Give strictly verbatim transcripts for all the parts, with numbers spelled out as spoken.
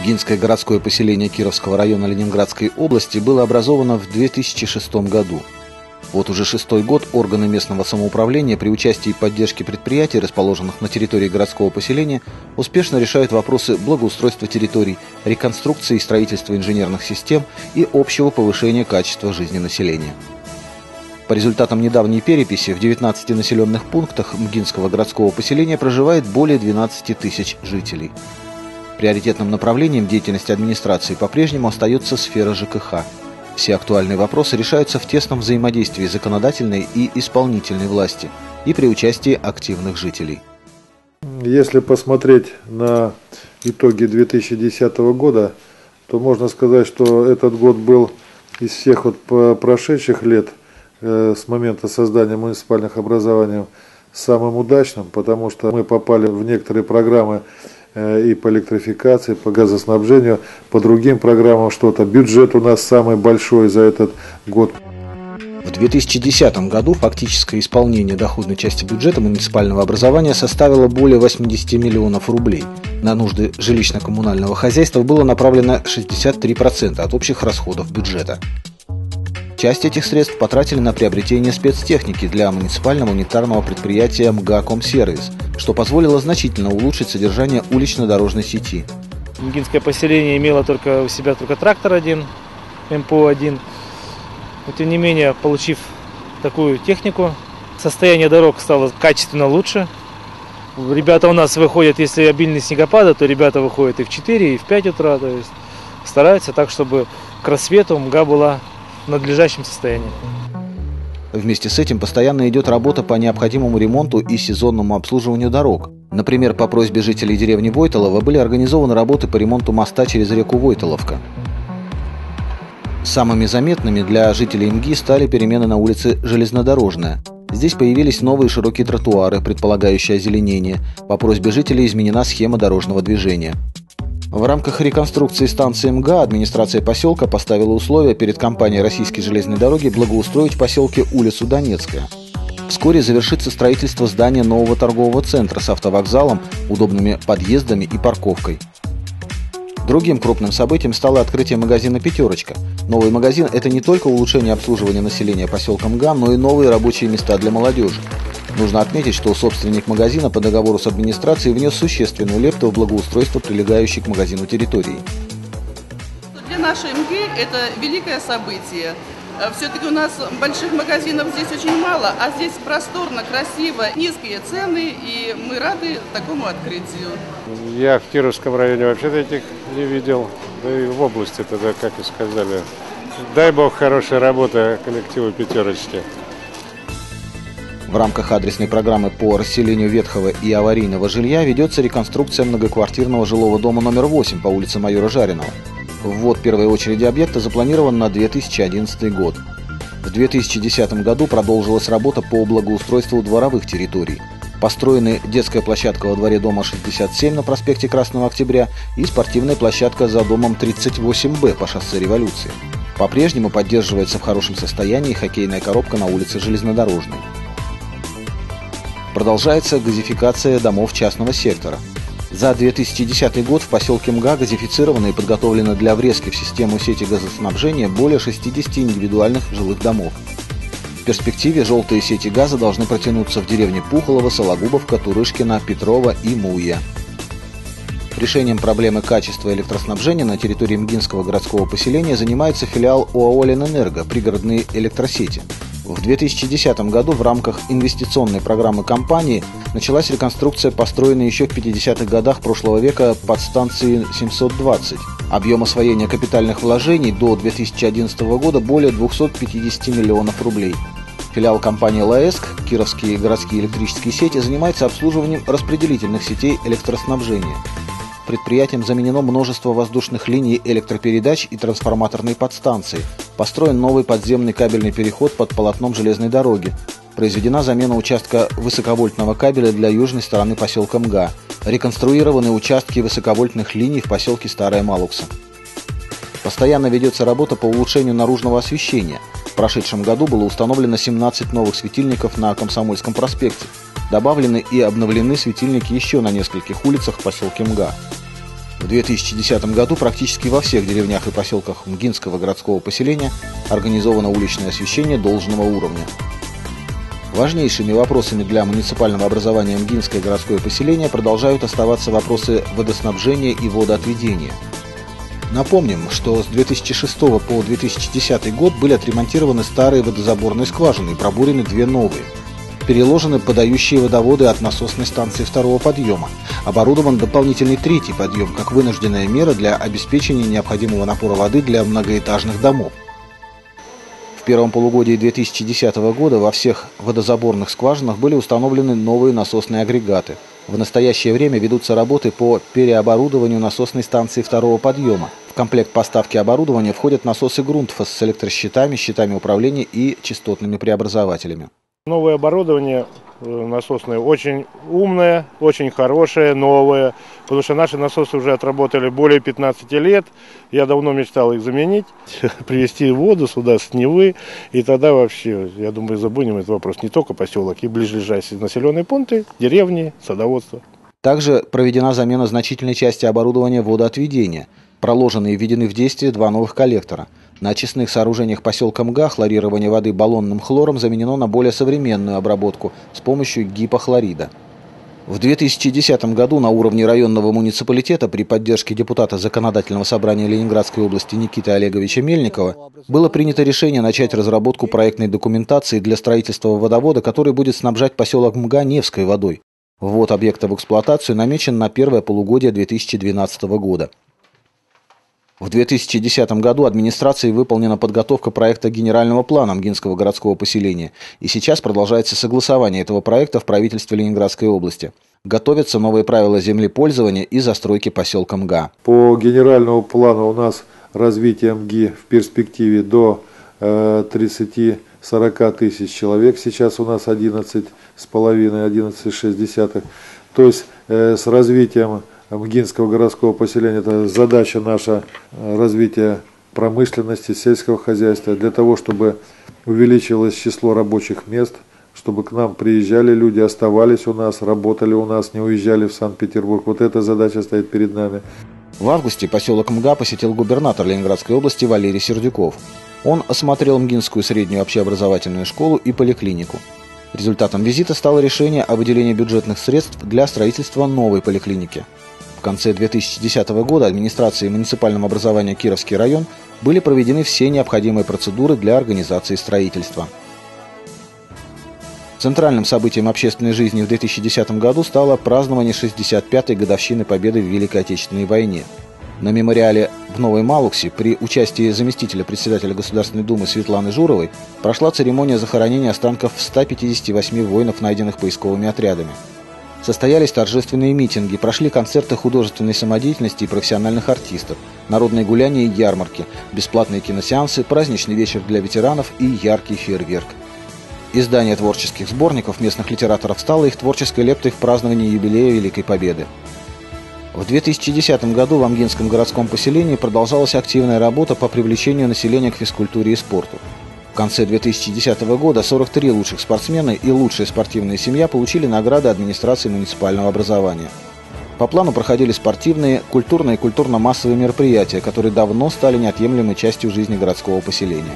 Мгинское городское поселение Кировского района Ленинградской области было образовано в две тысячи шестом году. Вот уже шестой год органы местного самоуправления при участии и поддержке предприятий, расположенных на территории городского поселения, успешно решают вопросы благоустройства территорий, реконструкции и строительства инженерных систем и общего повышения качества жизни населения. По результатам недавней переписи в девятнадцати населенных пунктах Мгинского городского поселения проживает более двенадцати тысяч жителей. Приоритетным направлением деятельности администрации по-прежнему остается сфера ЖКХ. Все актуальные вопросы решаются в тесном взаимодействии законодательной и исполнительной власти и при участии активных жителей. Если посмотреть на итоги две тысячи десятого года, то можно сказать, что этот год был из всех вот прошедших лет э, с момента создания муниципальных образований самым удачным, потому что мы попали в некоторые программы и по электрификации, по газоснабжению, по другим программам что-то. Бюджет у нас самый большой за этот год. В две тысячи десятом году фактическое исполнение доходной части бюджета муниципального образования составило более восьмидесяти миллионов рублей. На нужды жилищно-коммунального хозяйства было направлено шестьдесят три процента от общих расходов бюджета. Часть этих средств потратили на приобретение спецтехники для муниципального унитарного предприятия МГА-Комсервис, что позволило значительно улучшить содержание улично-дорожной сети. Мгинское поселение имело только у себя только трактор один, эм пэ о один. Но, тем не менее, получив такую технику, состояние дорог стало качественно лучше. Ребята у нас выходят, если обильные снегопады, то ребята выходят и в четыре, и в пять утра. То есть стараются так, чтобы к рассвету МГА была в надлежащем состоянии. Вместе с этим постоянно идет работа по необходимому ремонту и сезонному обслуживанию дорог. Например, по просьбе жителей деревни Войтолово были организованы работы по ремонту моста через реку Войтоловка. Самыми заметными для жителей МГИ стали перемены на улице Железнодорожная. Здесь появились новые широкие тротуары, предполагающие озеленение. По просьбе жителей изменена схема дорожного движения. В рамках реконструкции станции МГА администрация поселка поставила условия перед компанией «Российские железные дороги» благоустроить в поселке улицу Донецкая. Вскоре завершится строительство здания нового торгового центра с автовокзалом, удобными подъездами и парковкой. Другим крупным событием стало открытие магазина «Пятерочка». Новый магазин – это не только улучшение обслуживания населения поселка МГА, но и новые рабочие места для молодежи. Нужно отметить, что собственник магазина по договору с администрацией внес существенную лепту в благоустройство прилегающей к магазину территории. Для нашей МГИ это великое событие. Все-таки у нас больших магазинов здесь очень мало, а здесь просторно, красиво, низкие цены, и мы рады такому открытию. Я в Кировском районе вообще таких не видел, да и в области тогда, как и сказали. Дай бог хорошей работы коллективу «Пятерочки». В рамках адресной программы по расселению ветхого и аварийного жилья ведется реконструкция многоквартирного жилого дома номер восемь по улице Майора Жаринова. Ввод первой очереди объекта запланирован на две тысячи одиннадцатый год. В две тысячи десятом году продолжилась работа по благоустройству дворовых территорий. Построены детская площадка во дворе дома шестьдесят семь на проспекте Красного Октября и спортивная площадка за домом тридцать восемь бэ по шоссе Революции. По-прежнему поддерживается в хорошем состоянии хоккейная коробка на улице Железнодорожной. Продолжается газификация домов частного сектора. За две тысячи десятый год в поселке МГА газифицировано и подготовлено для врезки в систему сети газоснабжения более шестидесяти индивидуальных жилых домов. В перспективе желтые сети газа должны протянуться в деревне Пухолово, Сологубовка, Турышкино, Петрова и Муя. Решением проблемы качества электроснабжения на территории Мгинского городского поселения занимается филиал ОАО «Ленэнерго» «Пригородные электросети». В две тысячи десятом году в рамках инвестиционной программы компании началась реконструкция построенной еще в пятидесятых годах прошлого века подстанции семьсот двадцать. Объем освоения капитальных вложений до две тысячи одиннадцатого года более двухсот пятидесяти миллионов рублей. Филиал компании «ЛАЭСК» Кировские городские электрические сети занимается обслуживанием распределительных сетей электроснабжения. Предприятием заменено множество воздушных линий электропередач и трансформаторной подстанции. Построен новый подземный кабельный переход под полотном железной дороги. Произведена замена участка высоковольтного кабеля для южной стороны поселка МГА. Реконструированы участки высоковольтных линий в поселке Старая Малукса. Постоянно ведется работа по улучшению наружного освещения. В прошедшем году было установлено семнадцать новых светильников на Комсомольском проспекте. Добавлены и обновлены светильники еще на нескольких улицах в поселке МГА. В две тысячи десятом году практически во всех деревнях и поселках Мгинского городского поселения организовано уличное освещение должного уровня. Важнейшими вопросами для муниципального образования Мгинское городское поселение продолжают оставаться вопросы водоснабжения и водоотведения. Напомним, что с две тысячи шестого по две тысячи десятый год были отремонтированы старые водозаборные скважины и пробурены две новые. Переложены подающие водоводы от насосной станции второго подъема. Оборудован дополнительный третий подъем, как вынужденная мера для обеспечения необходимого напора воды для многоэтажных домов. В первом полугодии две тысячи десятого года во всех водозаборных скважинах были установлены новые насосные агрегаты. В настоящее время ведутся работы по переоборудованию насосной станции второго подъема. В комплект поставки оборудования входят насосы Грунтфос с электрощитами, щитами управления и частотными преобразователями. Новое оборудование насосное очень умное, очень хорошее, новое, потому что наши насосы уже отработали более пятнадцати лет. Я давно мечтал их заменить, привезти воду сюда с Невы, и тогда вообще, я думаю, забудем этот вопрос. Не только поселок, и ближайшие населенные пункты, деревни, садоводство. Также проведена замена значительной части оборудования водоотведения. Проложены и введены в действие два новых коллектора. На очистных сооружениях поселка Мга хлорирование воды баллонным хлором заменено на более современную обработку с помощью гипохлорида. В две тысячи десятом году на уровне районного муниципалитета при поддержке депутата Законодательного собрания Ленинградской области Никиты Олеговича Мельникова было принято решение начать разработку проектной документации для строительства водовода, который будет снабжать поселок Мга Невской водой. Ввод объекта в эксплуатацию намечен на первое полугодие две тысячи двенадцатого года. В две тысячи десятом году администрацией выполнена подготовка проекта генерального плана Мгинского городского поселения, и сейчас продолжается согласование этого проекта в правительстве Ленинградской области. Готовятся новые правила землепользования и застройки поселка Мга. По генеральному плану у нас развитие Мги в перспективе до тридцати-сорока тысяч человек. Сейчас у нас одиннадцать с половиной, одиннадцать целых шесть десятых. То есть э, с развитием Мгинского городского поселения это задача наша развития промышленности, сельского хозяйства, для того, чтобы увеличилось число рабочих мест, чтобы к нам приезжали люди, оставались у нас, работали у нас, не уезжали в Санкт-Петербург. Вот эта задача стоит перед нами. В августе поселок Мга посетил губернатор Ленинградской области Валерий Сердюков. Он осмотрел Мгинскую среднюю общеобразовательную школу и поликлинику. Результатом визита стало решение о выделении бюджетных средств для строительства новой поликлиники. В конце две тысячи десятого года администрацией муниципального образования Кировский район были проведены все необходимые процедуры для организации строительства. Центральным событием общественной жизни в две тысячи десятом году стало празднование шестьдесят пятой годовщины победы в Великой Отечественной войне. На мемориале в Новой Малуксе при участии заместителя председателя Государственной Думы Светланы Журовой прошла церемония захоронения останков ста пятидесяти восьми воинов, найденных поисковыми отрядами. Состоялись торжественные митинги, прошли концерты художественной самодеятельности и профессиональных артистов, народные гуляния и ярмарки, бесплатные киносеансы, праздничный вечер для ветеранов и яркий фейерверк. Издание творческих сборников местных литераторов стало их творческой лептой в праздновании юбилея Великой Победы. В две тысячи десятом году в Мгинском городском поселении продолжалась активная работа по привлечению населения к физкультуре и спорту. В конце две тысячи десятого года сорок три лучших спортсмена и лучшая спортивная семья получили награды администрации муниципального образования. По плану проходили спортивные, культурные и культурно-массовые мероприятия, которые давно стали неотъемлемой частью жизни городского поселения.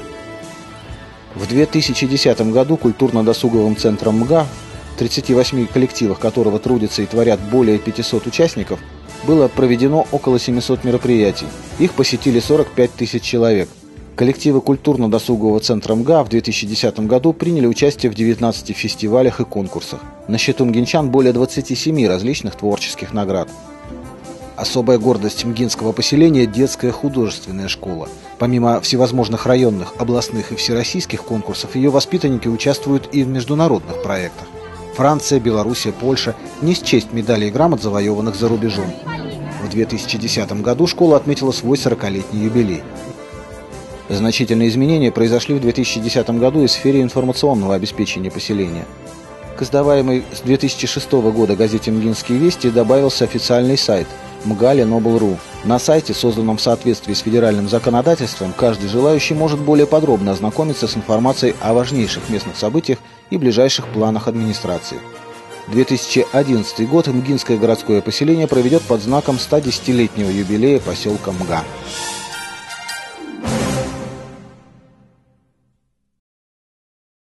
В две тысячи десятом году культурно-досуговым центром Мга, в тридцати восьми коллективах которого трудятся и творят более пятисот участников, было проведено около семисот мероприятий. Их посетили сорок пять тысяч человек. Коллективы культурно-досугового центра Мга в две тысячи десятом году приняли участие в девятнадцати фестивалях и конкурсах. На счету мгинчан более двадцати семи различных творческих наград. Особая гордость мгинского поселения – детская художественная школа. Помимо всевозможных районных, областных и всероссийских конкурсов, ее воспитанники участвуют и в международных проектах. Франция, Белоруссия, Польша – не счесть медалей и грамот, завоеванных за рубежом. В две тысячи десятом году школа отметила свой сорокалетний юбилей. Значительные изменения произошли в две тысячи десятом году и в сфере информационного обеспечения поселения. К издаваемой с две тысячи шестого года газете «Мгинские вести» добавился официальный сайт мга ленобл точка ру. На сайте, созданном в соответствии с федеральным законодательством, каждый желающий может более подробно ознакомиться с информацией о важнейших местных событиях и ближайших планах администрации. две тысячи одиннадцатый год МГИНское городское поселение проведет под знаком ста десятилетнего юбилея поселка МГА.